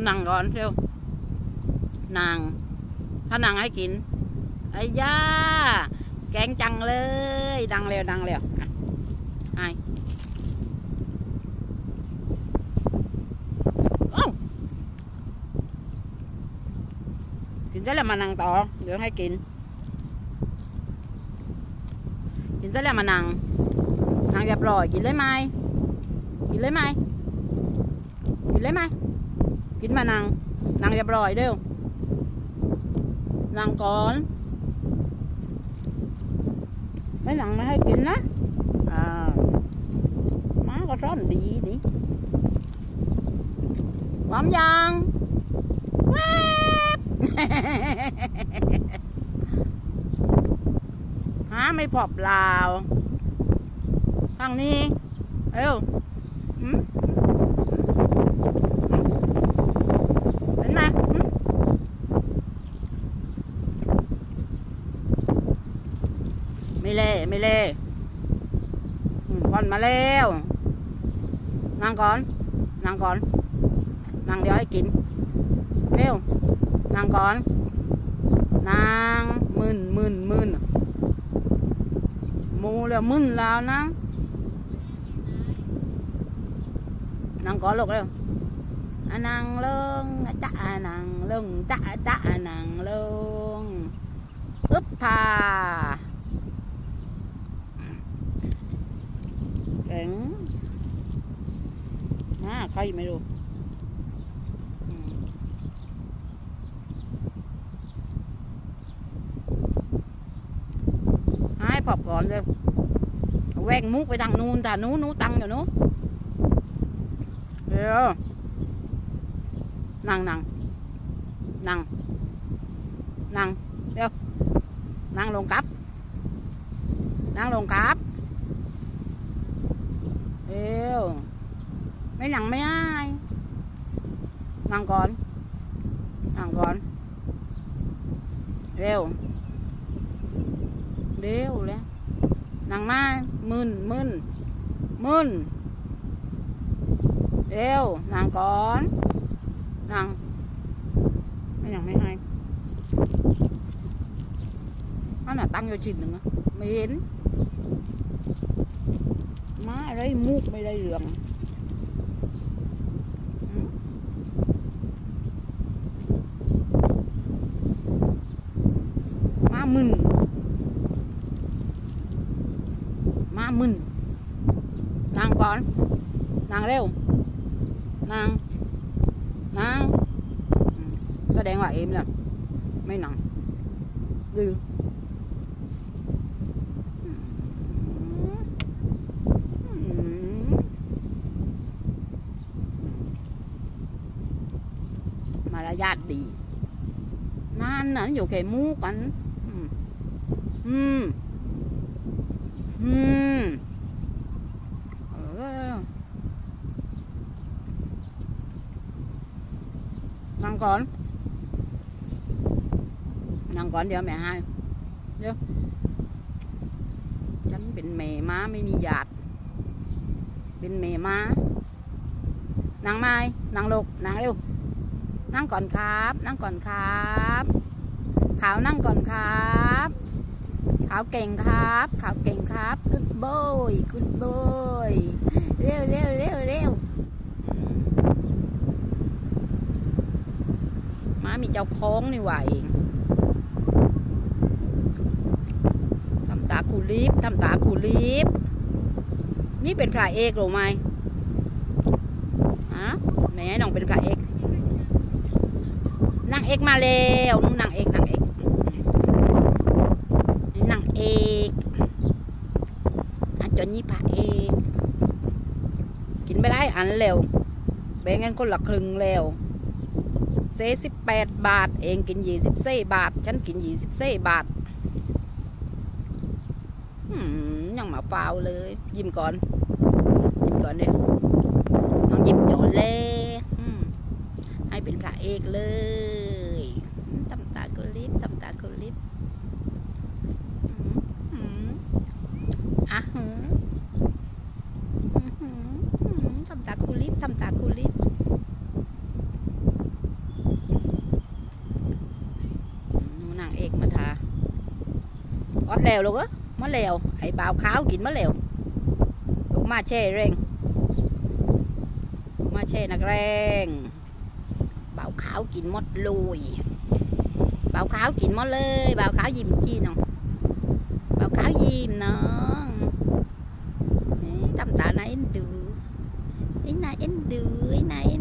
นั่งก่อนเร็วนั่งถ้านั่งให้กินไอ้ย่าแกงจังเลยดังเร็วดังเร็วไอ้กินเสร็จแล้วมานั่งต่อเดี๋ยวให้กินกินเสร็จแล้วมานั่งเรียบร้อยกินเลยไหมกินเลยไหมกินเลยไหมกินมานั่งเรียบร้อยเร็วนั่งก่อนไม่นั่งไม่ให้กินนะม้าก็ร้อนดีนี่พร้อมยังแวบไม่พอเปล่าข้างนี้เร็วเห็นไหมไม่เล่ก่อนมาแล้วนั่งก่อนนั่งเดี๋ยวให้กินเร็วนั่งก่อนนั่งมึนมูแล้วมึนแล้วนะนั่งก่อนลูกเร็วนั่งลงจ้านั่งลงจ้านั่งลงอึ๊บพาเก่งใครไม่รู้ให้พอบก่อนเลยแหวกมุกไปทางนู้นแต่นู้ตังอยู่นู้เดี๋ยวนั่งเดี๋ยวนั่งลงกับเดี๋ยวไม่นั่งไม่ได้นั่งก่อนเร็วเลยนั่งมามึนเร็วนั่งก่อนนั่งไม่นั่งไม่ให้อันน่ะตั้งอยู่ชิ้นหนึ่งอะไม่เห็นมาอะไรมุกไม่ได้เรื่องมามึนนั่งก่อนนั่งเร็วนั่งแสดงว่าเอ็มแล้วไม่นั่งดื้อมารยาทดีนั่นอยู่แค่มูกันนั่งก่อนเดี๋ยวแม่ให้เดี๋ยวฉันเป็นแม่ม้าไม่มีญาติเป็นแม่ม้านั่งไม่นั่งลูกนั่งเร็วนั่งก่อนครับขาวนั่งก่อนครับขาวเก่งครับgood boy เร็วม้ามีเจ้าโค้งนี่หว่าเองทำตาคูลิฟนี่เป็นพระเอกหรือไม่แม่น้องเป็นพระเอกนางเอกมาแล้วนางเอกจนนี่พระเอกกินไปได้อันเร็วแบ่งกันคนละครึ่งแล้วเซ่18 บาทเองกิน24 บาทฉันกิน24 บาทยังมาเปล่าเลยยิ้มก่อนเดี๋ยวน้องยิ้มโจนเลยให้เป็นพระเอกเลยทำตากุลิบทำตากุลิบทำตาคุลิบกมาทาอดแล้วลูกมะแล้วไอ้บ่าวขาวกินมะแล้วลูกมาเช่เร่งลูกมาเช่นักแรงบ่าวขาวกินหมดเลยบ่าวขาวกินหมดเลยบ่าวขาวยิ้มชี้น้องบ่าวขาวยิ้มน้องทำตาไหนเอ็นดูไอ้นายเอ็นดูไอ้นาย